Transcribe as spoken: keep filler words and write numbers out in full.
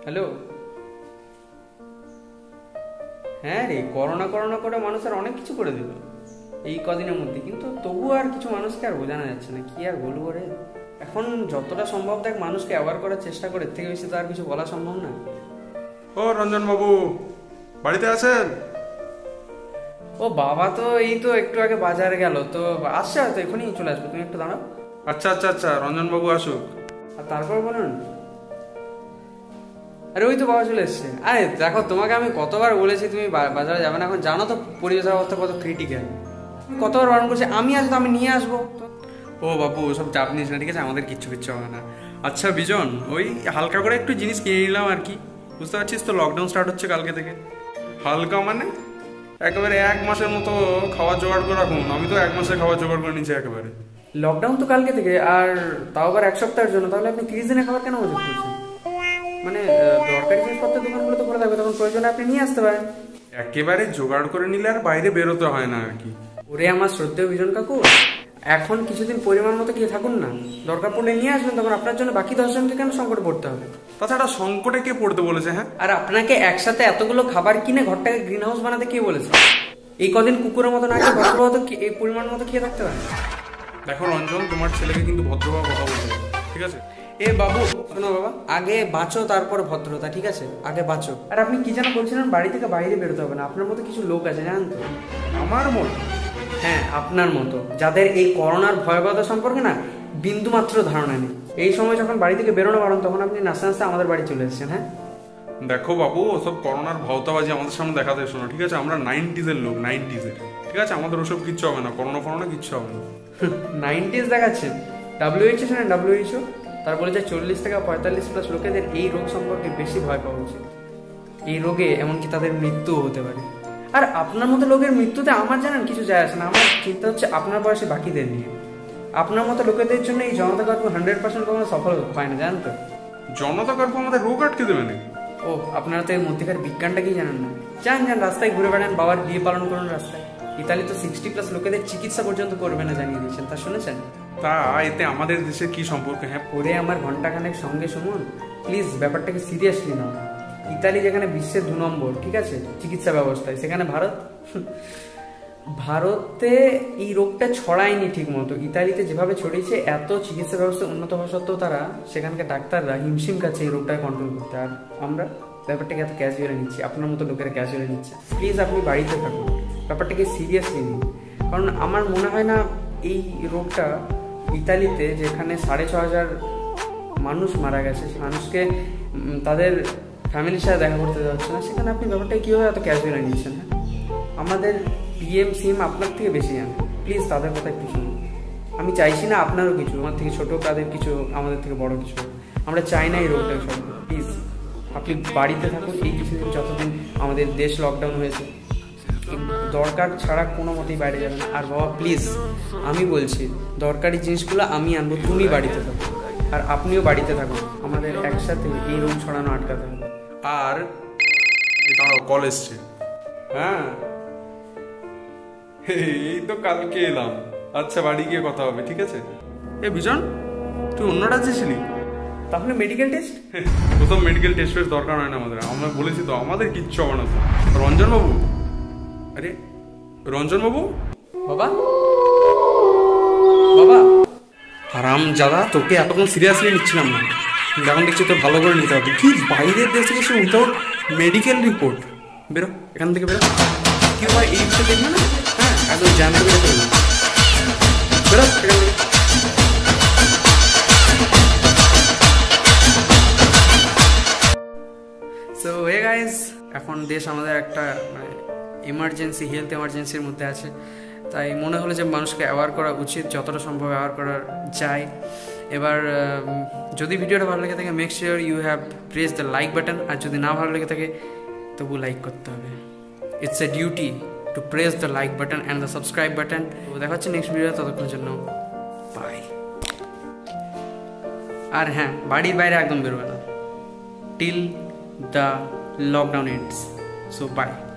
Hello. হ্যাঁ রে, corona corona করে মানুষ আর অনেক কিছু করে দিল এই কদিনের মধ্যে, কিন্তু তবু আর কিছু মানুষকে আর বোঝানো যাচ্ছে না। কি আর বলবো রে, এখন যতটা সম্ভব দেখ মানুষকে অ্যাওয়ার করার চেষ্টা করে, এর থেকে বেশি তো আর কিছু বলা সম্ভব না। ও রঞ্জন বাবু, বাড়িতে আছেন? ও বাবা তো এই তো একটু আগে বাজারে গেল, তো আসছে হয়তো এখনই চলে আসবে, তুমি একটু দাঁড়াও। আচ্ছা আচ্ছা আচ্ছা, রঞ্জন বাবু আসুক। আর তারপর বলুন। আরে ওই তো বাবা চলে এসছে। আরে দেখো, তোমাকে আমি কতবার বলেছি তুমি বাজারে যাবে না, এখন জানো তো পরিবেশের অবস্থা কত ক্রিটিক্যাল। কতবার বারণ করছি, আমি আসবো আমি নিয়ে আসবো। ও বাবু, ওসব চাপ নিস না, ঠিক আছে? আমাদের কিচ্ছু কিচ্ছু হবে না। আচ্ছা বিজন, ওই হালকা করে একটু জিনিস কিনে নিলাম আর কি। বুঝতে পারছিস তো, লকডাউন স্টার্ট হচ্ছে কালকে থেকে। হালকা মানে একেবারে এক মাসের মতো খাবার জোগাড় করে রাখুন। আমি তো এক মাসের খাবার জোগাড় করে নিচ্ছি একেবারে। লকডাউন তো কালকে থেকে, আর তাও আবার এক সপ্তাহের জন্য। তাহলে আপনি তিরিশ দিনের খাবার কেন মজুত করছেন? মানে দরকারি জিনিসপত্রের দোকানগুলো তো খোলা থাকবে, তখন প্রয়োজনে আপনি নিয়ে আসতে পারেন। একেবারে জোগাড় করে নিলে আর বাইরে বেরোতে হয় না আর কি। ওরে আমার শ্রদ্ধেয় বিজন কাকু, এখন কিছুদিন পরিমাণ মতো গিয়ে থাকুন না, দরকার পড়লে নিয়ে আসবেন, তখন আপনার জন্য বাকি দশজনকে কেন সংকটে পড়তে হবে? তাছাড়া সংকটে কে পড়তে বলেছে? হ্যাঁ, আর আপনাকে একসাথে এতগুলো খাবার কিনে ঘরটাকে গ্রিন হাউস বানাতে কে বলেছে? এই কদিন কুকুরের মতো না খেয়ে ভদ্রভাবে এই পরিমাণ মতো খেয়ে থাকতে পারেন। দেখো রঞ্জন, তোমার ছেলেকে কিন্তু ভদ্রভাবে কথা বলতে হবে, ঠিক আছে? এ বাবু শোনো বাবা, আগে বাঁচো তারপর ভদ্রতা, ঠিক আছে? আগে বাঁচো। আর আপনি কি যেন বলছিলেন, বাড়ি থেকে বাইরে বেরোতে হবে না। আপনার মতো কিছু লোক আছে জানেন তো? আমার মতো? হ্যাঁ, আপনার মতো, যাদের এই করোনার ভয়াবহতা সম্পর্কে না বিন্দু মাত্র ধারণা নেই। এই সময় যখন বাড়ি থেকে বেরোনো বারণ, তখন আপনি নাচতে নাচতে আমাদের বাড়ি চলে এসেছেন। হ্যাঁ দেখো বাবু, ওসব করোনার ভাওতাবাজি আমাদের সামনে দেখাতে এসো না, ঠিক আছে? আমরা নাইনটিজের লোক, নাইনটিজের, ঠিক আছে? আমাদের ওসব কিচ্ছু হবে না, করোনা ফরোনা কিচ্ছু হবে না। নাইনটিজ দেখাচ্ছেন? ডাব্লিউএইচও শোনেন? ডাব্লিউএইচও তার বলে যে চল্লিশ থেকে পঁয়তাল্লিশ প্লাস লোকেদের এই রোগ সম্পর্কে বেশি ভয় পাওয়া উচিত। এই রোগে এমনকি তাদের মৃত্যুও হতে পারে। আর আপনার মতো লোকের মৃত্যুতে আমার জানেন কিছু যায় আসে না। আমার চিন্তা হচ্ছে আপনার বয়সে বাকিদের নিয়ে। আপনার মতো লোকেদের জন্য এই জনতা কার্ফু হান্ড্রেড পার্সেন্ট কখনো সফল হয় না, জানেন তো? জনতা কার্ফু আমাদের রোগ আটকে দেবে নাকি? ও, আপনারা তো এর মধ্যেকার বিজ্ঞানটা কি জানেন না? যান যান, রাস্তায় ঘুরে বেড়ান, বাবার বিয়ে পালন করুন রাস্তায়। ইতালি তো সিক্সটি প্লাস লোকেদের চিকিৎসা পর্যন্ত করবে না জানিয়ে দিয়েছেন, তা শুনেছেন? তা এতে আমাদের দেশের কি সম্পর্ক? হ্যাঁ, ওরে আমার ঘন্টাখানেক সঙ্গে শুনুন প্লিজ, ব্যাপারটাকে সিরিয়াসলি নাও। ইতালি যেখানে বিশ্বের দু নম্বর, ঠিক আছে, চিকিৎসা ব্যবস্থায়, সেখানে ভারত ভারতে এই রোগটা ছড়ায়নি ঠিক মতো। ইতালিতে যেভাবে ছড়িয়েছে, এত চিকিৎসা ব্যবস্থা উন্নত হওয়া সত্ত্বেও তারা সেখানকার ডাক্তাররা হিমশিম খাচ্ছে এই রোগটাকে কন্ট্রোল করতে। আর আমরা ব্যাপারটাকে এত ক্যাজুয়ালি নিচ্ছি, আপনার মতো লোকেরা ক্যাজুয়ালি নিচ্ছে। প্লিজ আপনি বাড়িতে থাকুন, ব্যাপারটাকে সিরিয়াসলি নিন। কারণ আমার মনে হয় না এই রোগটা ইতালিতে, যেখানে সাড়ে ছ হাজার মানুষ মারা গেছে, সেই মানুষকে তাদের ফ্যামিলির সাথে দেখা করতে দেওয়া হচ্ছে না, সেখানে আপনি ব্যাপারটাকে কীভাবে এত ক্যাজুয়ালি নিচ্ছেন? হ্যাঁ, আমাদের পিএম সিএম আপনার থেকে বেশি জানে, প্লিজ তাদের কথা একটু শুনুন। আমি চাইছি না আপনারও কিছু, আমার থেকে ছোটো তাদের কিছু, আমাদের থেকে বড় কিছু। আমরা চাই না এই রোগটাকে সব। প্লিজ আপনি বাড়িতে থাকুন এই কিছুদিন, যতদিন আমাদের দেশ লকডাউন হয়েছে। দরকার ছাড়া কোনো মতেই বাইরে যাবেন। আর বাবা প্লিজ, আমি বলছি দরকারি জিনিসগুলো আমি আনবো, তুমি বাড়িতে থাকো। আর আপনিও বাড়িতে থাকুন, আমাদের একসাথে এই রোগ ছড়ানো আটকাতে হবে। আর দাঁড়াও, কল এসছে। হ্যাঁ, এই তো কালকে এলাম। আচ্ছা, বাড়ি গিয়ে কথা হবে, ঠিক আছে? এ বিজন, তুই অন্য রাজ্যে ছিলি? তাহলে মেডিকেল টেস্ট? কোথাও মেডিকেল টেস্ট ফেস্ট দরকার হয় না আমাদের। আমরা বলেছি তো, আমাদের কিচ্ছু হবে না। রঞ্জন বাবু, আরে রঞ্জন বাবু, বাবা বাবা হারাম জাদা, তোকে এতক্ষণ সিরিয়াসলি নিচ্ছিলাম না, এখন দেখছি তো ভালো করে নিতে হবে। কি বাইরের দেশ থেকে সে উইথাউট মেডিকেল রিপোর্ট? বেরো এখান থেকে, বেরো। কি হয় এই বিষয়ে দেখবে না? হ্যাঁ, একদম জানতে পেরে ফেলবো। বেরো এখান থেকে। সো হে গাইজ, এখন দেশ আমাদের একটা মানে এমার্জেন্সি, হেলথ এমার্জেন্সির মধ্যে আছে। তাই মনে হলো যে মানুষকে অ্যাওয়ার করা উচিত, যতটা সম্ভব অ্যাওয়ার করা যায়। এবার যদি ভিডিওটা ভালো লেগে থাকে, make sure you have press the like button. আর যদি না ভালো লেগে থাকে, তবু লাইক করতে হবে। It's a duty to press the like button and the subscribe button. তো দেখা হচ্ছে নেক্সট ভিডিও, ততক্ষণের জন্য বাই। আর হ্যাঁ, বাড়ির বাইরে একদম বেরোবে না till the lockdown ends. So bye.